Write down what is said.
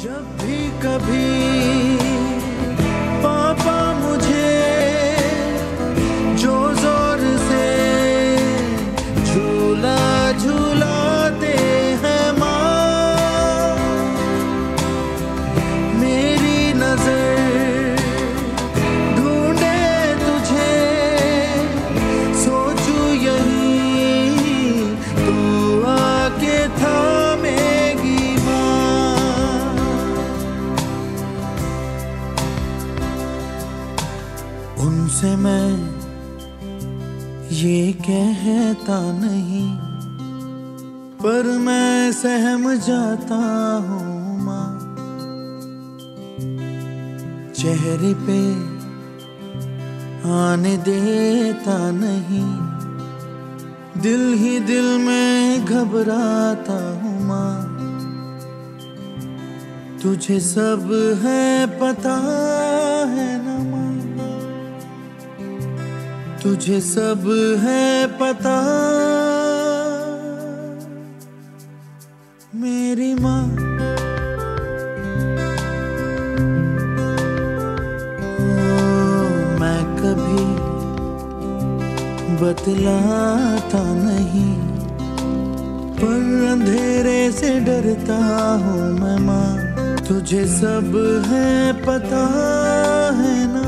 जब भी कभी पापा मुझे जो जोर से झूला झूलाते हैं माँ, मेरी नजर ढूंढे तुझे, सोचूं यही तू आके थामेगी उनसे मैं ये कहता नहीं, पर मैं सहम जाता हूँ माँ। चेहरे पे आने देता नहीं, दिल ही दिल में घबराता हूँ माँ। तुझे सब है पता है ना माँ, तुझे सब है पता मेरी माँ। मैं कभी बतलाता नहीं, पर अंधेरे से डरता हूँ मैं माँ। तुझे सब है पता है ना।